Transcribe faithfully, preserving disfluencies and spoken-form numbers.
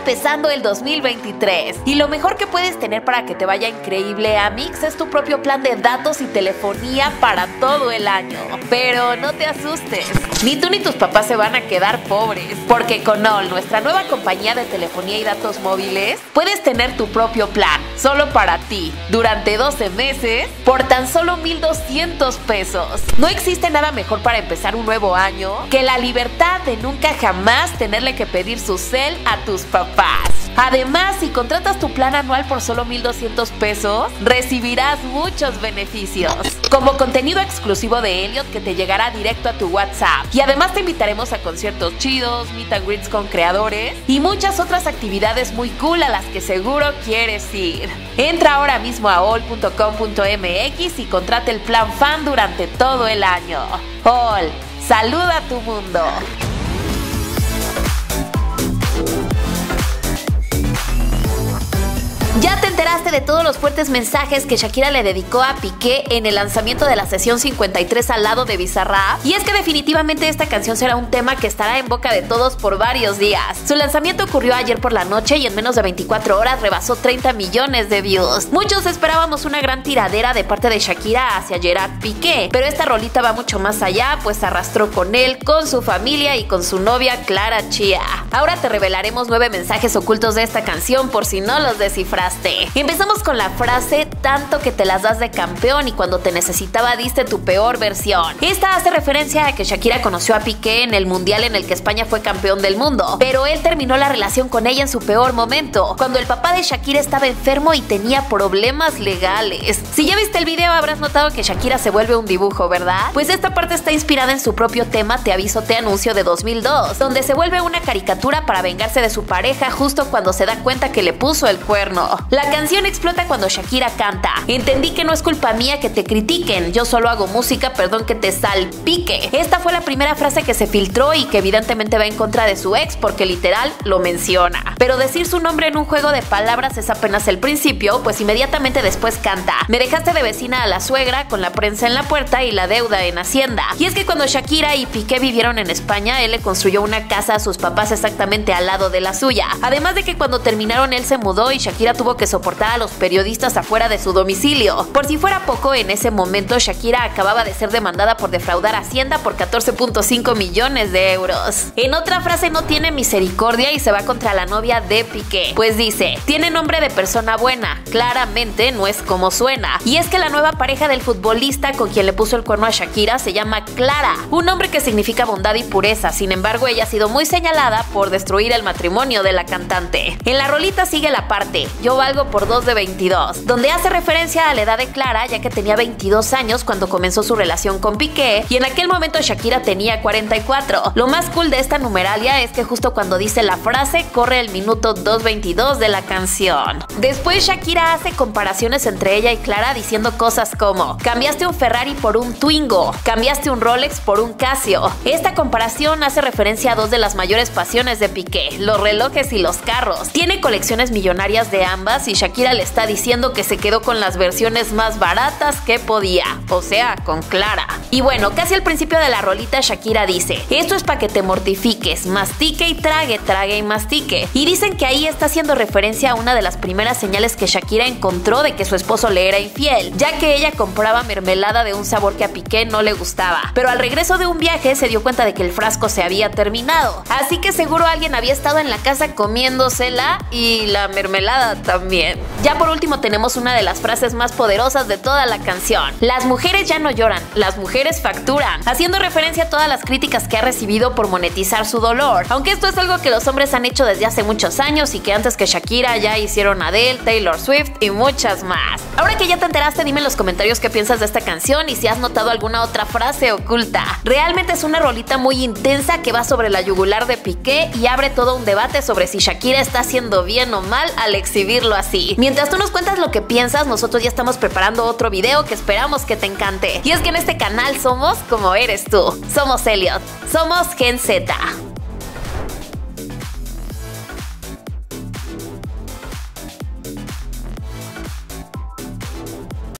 empezando el dos mil veintitrés y lo mejor que puedes tener para que te vaya increíble, Amix, es tu propio plan de datos y telefonía para todo el año. Pero no te asustes, ni tú ni tus papás se van a quedar pobres, porque con All, nuestra nueva compañía de telefonía y datos móviles, puedes tener tu propio plan, solo para ti, durante doce meses, por tan solo mil doscientos pesos. No existe nada mejor para empezar un nuevo año que la libertad de nunca jamás tenerle que pedir su cel a tus papás. Además, si contratas tu plan anual por solo mil doscientos pesos, recibirás muchos beneficios, como contenido exclusivo de Elliot que te llegará directo a tu WhatsApp. Y además te invitaremos a conciertos chidos, meet and greets con creadores y muchas otras actividades muy cool a las que seguro quieres ir. Entra ahora mismo a all punto com punto m x y contrata el plan fan durante todo el año. All, saluda a tu mundo. ¿Ya te enteraste de todos los fuertes mensajes que Shakira le dedicó a Piqué en el lanzamiento de la sesión cincuenta y tres al lado de Bizarrap? Y es que definitivamente esta canción será un tema que estará en boca de todos por varios días. Su lanzamiento ocurrió ayer por la noche y en menos de veinticuatro horas rebasó treinta millones de views. Muchos esperábamos una gran tiradera de parte de Shakira hacia Gerard Piqué, pero esta rolita va mucho más allá, pues se arrastró con él, con su familia y con su novia Clara Chía. Ahora te revelaremos nueve mensajes ocultos de esta canción por si no los descifraste. Empezamos con la frase tanto que te las das de campeón y cuando te necesitaba diste tu peor versión. Esta hace referencia a que Shakira conoció a Piqué en el mundial en el que España fue campeón del mundo, pero él terminó la relación con ella en su peor momento, cuando el papá de Shakira estaba enfermo y tenía problemas legales. Si ya viste el video habrás notado que Shakira se vuelve un dibujo, ¿verdad? Pues esta parte está inspirada en su propio tema Te aviso, te anuncio de dos mil dos, donde se vuelve una caricatura para vengarse de su pareja justo cuando se da cuenta que le puso el cuerno. La canción explota cuando Shakira canta: entendí que no es culpa mía que te critiquen, yo solo hago música, perdón que te salpique. Esta fue la primera frase que se filtró y que evidentemente va en contra de su ex porque literal lo menciona. Pero decir su nombre en un juego de palabras es apenas el principio, pues inmediatamente después canta: me dejaste de vecina a la suegra con la prensa en la puerta y la deuda en Hacienda. Y es que cuando Shakira y Piqué vivieron en España, él le construyó una casa a sus papás exactamente al lado de la suya. Además de que cuando terminaron él se mudó y Shakira tuvo que soportar a los periodistas afuera de su domicilio. Por si fuera poco, en ese momento Shakira acababa de ser demandada por defraudar a Hacienda por catorce punto cinco millones de euros. En otra frase no tiene misericordia y se va contra la novia de Piqué, pues dice: tiene nombre de persona buena, claramente no es como suena. Y es que la nueva pareja del futbolista con quien le puso el cuerno a Shakira se llama Clara, un nombre que significa bondad y pureza. Sin embargo, ella ha sido muy señalada por destruir el matrimonio de la cantante. En la rolita sigue la parte Yo valgo por dos de veintidós, donde hace referencia a la edad de Clara, ya que tenía veintidós años cuando comenzó su relación con Piqué y en aquel momento Shakira tenía cuarenta y cuatro. Lo más cool de esta numeralia es que justo cuando dice la frase corre el minuto dos veintidós de la canción. Después Shakira hace comparaciones entre ella y Clara diciendo cosas como: cambiaste un Ferrari por un Twingo, cambiaste un Rolex por un Casio. Esta comparación hace referencia a dos de las mayores pasiones de Piqué, los relojes y los carros. Tiene colecciones millonarias de ambas y Shakira le está diciendo que se quedó con las versiones más baratas que podía, o sea, con Clara. Y bueno, casi al principio de la rolita Shakira dice: esto es para que te mortifiques, mastique y trague, trague y mastique. Y dicen que ahí está haciendo referencia a una de las primeras señales que Shakira encontró de que su esposo le era infiel, ya que ella compraba mermelada de un sabor que a Piqué no le gustaba, pero al regreso de un viaje se dio cuenta de que el frasco se había terminado, así que seguro alguien había estado en la casa comiéndosela y la mermelada también. Ya por último tenemos una de las frases más poderosas de toda la canción: las mujeres ya no lloran, las mujeres facturan, haciendo referencia a todas las críticas que ha recibido por monetizar su dolor, aunque esto es algo que los hombres han hecho desde hace muchos años y que antes que Shakira ya hicieron Adele, Taylor Swift y muchas más. Ahora que ya te enteraste, dime en los comentarios qué piensas de esta canción y si has notado alguna otra frase oculta. Realmente es una rolita muy intensa que va sobre la yugular de Piqué y abre todo un debate sobre si Shakira está haciendo bien o mal al exhibirlo así. Mientras tú nos cuentas lo que piensas, nosotros ya estamos preparando otro video que esperamos que te encante. Y es que en este canal somos como eres tú. Somos Elliot. Somos Gen Z.